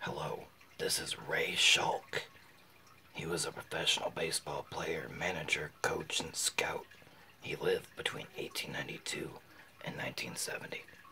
Hello, this is Ray Schalk. He was a professional baseball player, manager, coach, and scout. He lived between 1892 and 1970.